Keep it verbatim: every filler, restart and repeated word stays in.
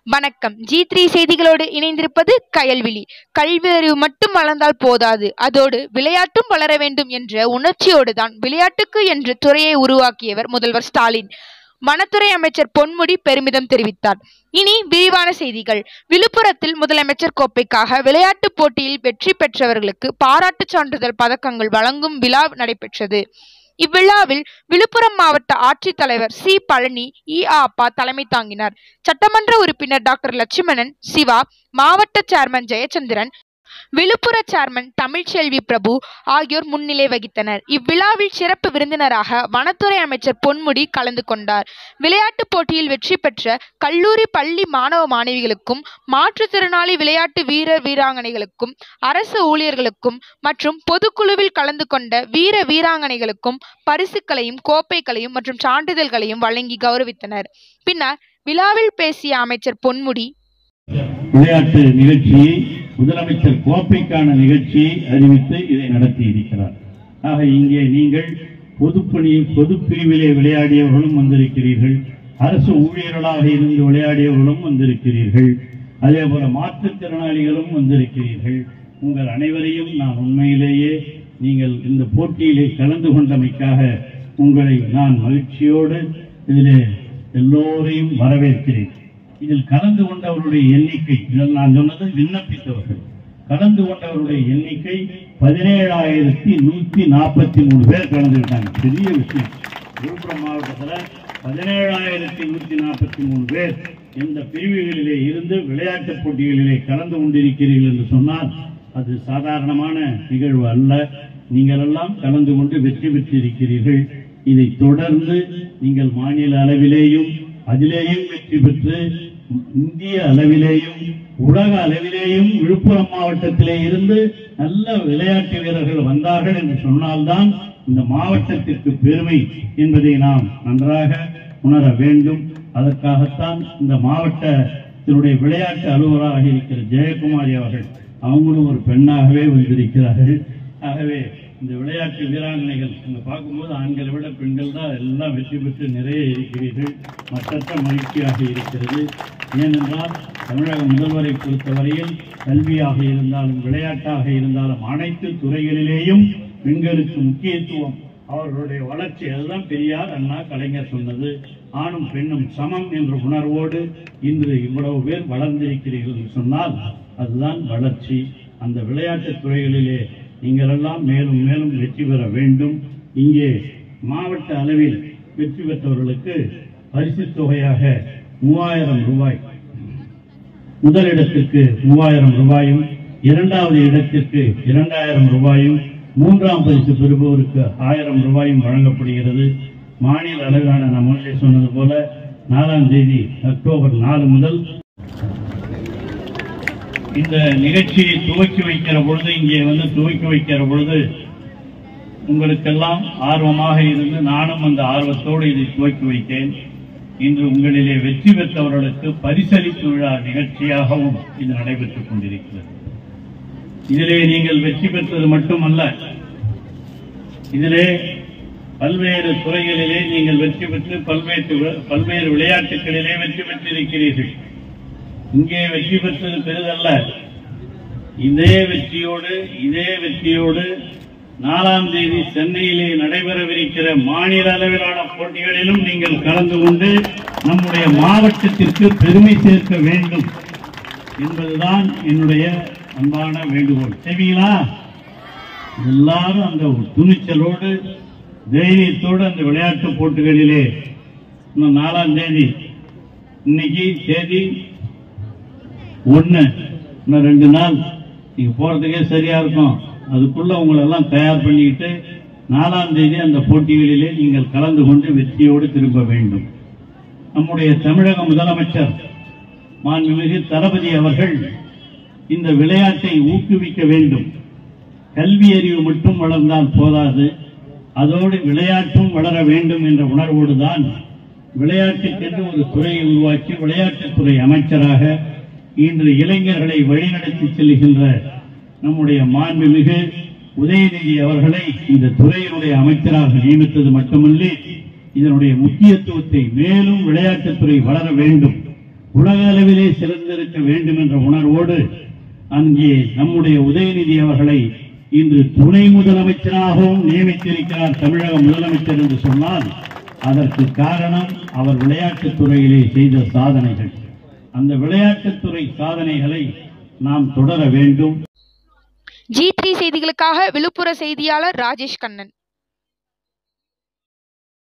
வணக்கம். G three செய்திகளோடு இணைந்திருப்பது கயல்விழி. கல்வி அறிவு மட்டும் வளர்ந்தால் போதாது, அதோடு விளையாட்டும் வளர வேண்டும் என்ற உணர்ச்சியோடு தான் விளையாட்டுக்கு என்று துறையை உருவாக்கியவர் முதல்வர் ஸ்டாலின். வனத்துறை அமைச்சர் பொன்முடி பெருமிதம் தெரிவித்தார். இனி விரிவான செய்திகள். விழுப்புரத்தில் முதலமைச்சர் கோப்பைக்காக விளையாட்டுப் போட்டியில் வெற்றி பெற்றவர்களுக்கு பாராட்டுச் சான்றிதழ் பதக்கங்கள் வழங்கும் விழா நடைபெற்றது. இவ்விழாவில் விழுப்புரம் மாவட்ட ஆட்சித்தலைவர் சி பழனி இ.ஆ.பா தலைமை தாங்கினார். சட்டமன்ற உறுப்பினர் டாக்டர் லட்சுமணன், சிவா, மாவட்ட சேர்மன் ஜெயச்சந்திரன், விழுப்புர சேர்மன் தமிழ்ச்செல்வி பிரபு ஆகியோர் முன்னிலை வகித்தனர். இவ்விழாவில் சிறப்பு விருந்தினராக வனத்துறை அமைச்சர் பொன்முடி கலந்து கொண்டார். விளையாட்டுப் போட்டியில் வெற்றி பெற்ற கல்லூரி பள்ளி மாணவ மாணவிகளுக்கும், மாற்றுத்திறனாளி விளையாட்டு வீரர் வீராங்கனைகளுக்கும், அரசு ஊழியர்களுக்கும் மற்றும் பொதுக்குழுவில் கலந்து கொண்ட வீர வீராங்கனைகளுக்கும் பரிசுகளையும் கோப்பைகளையும் மற்றும் சான்றிதழ்களையும் வழங்கி கௌரவித்தனர். பின்னர் விழாவில் பேசிய அமைச்சர் பொன்முடி, விளையாட்டு நிகழ்ச்சியை முதலமைச்சர் கோப்பைக்கான நிகழ்ச்சியை அறிவித்து இதை நடத்தி இருக்கிறார். ஆக இங்கே நீங்கள் பொதுப்பணி பொது பிரிவிலே விளையாடியவர்களும் வந்திருக்கிறீர்கள், அரசு ஊழியர்களாக இருந்து விளையாடியவர்களும் வந்திருக்கிறீர்கள், அதே போல மாற்றுத்திறனாளிகளும் வந்திருக்கிறீர்கள். உங்கள் அனைவரையும் நான் உண்மையிலேயே நீங்கள் இந்த போட்டியிலே கலந்து கொண்டமைக்காக உங்களை நான் மகிழ்ச்சியோடு இதிலே எல்லோரையும் வரவேற்கிறேன். இதில் கலந்து கொண்டவருடைய எண்ணிக்கை, இதில் நான் சொன்னது விண்ணப்பித்தவர்கள், கலந்து கொண்டவருடைய எண்ணிக்கை பதினேழாயிரத்தி நூத்தி நாற்பத்தி மூணு பேர் கலந்துவிட்டாங்க. பெரிய விஷயம். விழுப்புரம் மாவட்டத்தில் பதினேழாயிரத்தி நூத்தி நாற்பத்தி மூணு பேர் இந்த பிரிவுகளிலே இருந்து விளையாட்டுப் போட்டிகளிலே கலந்து கொண்டிருக்கிறீர்கள் என்று சொன்னால் அது சாதாரணமான நிகழ்வு அல்ல. நீங்கள் எல்லாம் கலந்து கொண்டு வெற்றி பெற்றிருக்கிறீர்கள். இதை தொடர்ந்து நீங்கள் மாநில அளவிலேயும் அதிலேயும் வெற்றி பெற்று இந்திய அளவிலேயும் உலக அளவிலேயும் விழுப்புரம் மாவட்டத்திலே இருந்து நல்ல விளையாட்டு வீரர்கள் வந்தார்கள் என்று சொன்னால்தான் இந்த மாவட்டத்திற்கு பெருமை என்பதை நாம் நன்றாக உணர வேண்டும். அதற்காகத்தான் இந்த மாவட்டத்தினுடைய விளையாட்டு அலுவலராக இருக்கிற ஜெயக்குமாரி அவர்கள், அவங்களும் ஒரு பெண்ணாகவே வந்திருக்கிறார்கள். ஆகவே இந்த விளையாட்டு வீராங்கனைகள் இங்க பார்க்கும்போது ஆண்களை விட பெண்கள் தான் எல்லாம் வெற்றி பெற்று நிறைய இருக்கிறீர்கள். மற்றற்ற மகிழ்ச்சியாக இருக்கிறது. ஏனென்றால் தமிழக முதல்வரை பொறுத்தவரையில் கல்வியாக இருந்தாலும் விளையாட்டாக இருந்தாலும் அனைத்து துறைகளிலேயும் பெண்களுக்கு முக்கியத்துவம், அவர்களுடைய வளர்ச்சி, அதுதான் பெரியார் அண்ணா கலைஞர் சொன்னது. ஆணும் பெண்ணும் சமம் என்ற உணர்வோடு இன்று இவ்வளவு பேர் வளர்ந்திருக்கிறீர்கள் என்று சொன்னால் அதுதான் வளர்ச்சி. அந்த விளையாட்டு துறைகளிலே நீங்கள் எல்லாம் மேலும் மேலும் வெற்றி பெற வேண்டும். இங்கே மாவட்ட அளவில் வெற்றி பெற்றவர்களுக்கு பரிசு தொகையாக மூவாயிரம் ரூபாய், முதலிடத்திற்கு மூவாயிரம் ரூபாயும், இரண்டாவது இடத்திற்கு இரண்டாயிரம் ரூபாயும், மூன்றாம் பரிசு பெறுபவருக்கு ஆயிரம் ரூபாயும் வழங்கப்படுகிறது. மாநில அளவிலான நான் முன்னே சொன்னது போல நாலாம் தேதி அக்டோபர் நாலு முதல் இந்த நிகழ்ச்சியை துவக்கி வைக்கிற பொழுது, இங்கே வந்து துவக்கி வைக்கிற பொழுது உங்களுக்கெல்லாம் ஆர்வமாக இருந்து நானும் அந்த ஆர்வத்தோடு இதை துவக்கி வைத்தேன். இன்று உங்களிலே வெற்றி பெற்றவர்களுக்கு பரிசளிப்பு விழா நிகழ்ச்சியாகவும் இது நடைபெற்றுக் கொண்டிருக்கிறது. இதிலே நீங்கள் வெற்றி பெற்றது மட்டுமல்ல, இதிலே பல்வேறு துறைகளிலே நீங்கள் வெற்றி பெற்று பல்வேறு பல்வேறு விளையாட்டுகளிலே வெற்றி பெற்றிருக்கிறீர்கள். இங்கே வெற்றி பெற்றது பெரிதல்ல. இதே வெற்றியோடு இதே வெற்றியோடு நாலாம் தேதி சென்னையிலே நடைபெறவிருக்கிற மாநில அளவிலான போட்டிகளிலும் நீங்கள் கலந்து கொண்டு நம்முடைய மாவட்டத்திற்கு பெருமை சேர்க்க வேண்டும் என்பதுதான் என்னுடைய அன்பான வேண்டுகோள். செய்வீங்களா? எல்லாரும் அந்த துணிச்சலோடு தைரியத்தோடு அந்த விளையாட்டு போட்டிகளிலே இன்னும் நாலாம் தேதி, இன்னைக்கு தேதி ஒன்னு, இன்னும் ரெண்டு நாள் நீங்க போறதுக்கே சரியா இருக்கும். அதுக்குள்ள உங்களை எல்லாம் தயார் பண்ணிக்கிட்டு நாலாம் தேதி அந்த போட்டிகளிலே நீங்கள் கலந்து கொண்டு வெற்றியோடு திரும்ப வேண்டும். நம்முடைய தமிழக முதலமைச்சர் மாண்புமிகு தளபதி அவர்கள் இந்த விளையாட்டை ஊக்குவிக்க வேண்டும். கல்வி அறிவு மட்டும் வளர்ந்தால் போதாது, அதோடு விளையாட்டும் வளர வேண்டும் என்ற உணர்வோடு தான் விளையாட்டுக்கென்று ஒரு துறையை உருவாக்கி விளையாட்டுத்துறை அமைச்சராக இன்று இளைஞர்களை வழிநடத்தி செல்கின்ற நம்முடைய மாண்புமிகு உதயநிதி அவர்களை இந்த துறையினுடைய அமைச்சராக நியமித்தது மட்டுமல்ல, இதனுடைய முக்கியத்துவத்தை மேலும் விளையாட்டுத்துறை வளர வேண்டும், உலக அளவிலே சிறந்திருக்க வேண்டும் என்ற உணர்வோடு அங்கே நம்முடைய உதயநிதி அவர்களை இன்று துணை முதலமைச்சராகவும் நியமித்திருக்கிறார் தமிழக முதலமைச்சர் என்று சொன்னால் அதற்கு காரணம் அவர் விளையாட்டுத் துறையிலே செய்த சாதனைகள். அந்த விளையாட்டுத்துறை சாதனைகளை நாம் தொடர வேண்டும். ஜி த்ரீ செய்திகளுக்காக விழுப்புர செய்தியாளர் ராஜேஷ் கண்ணன்.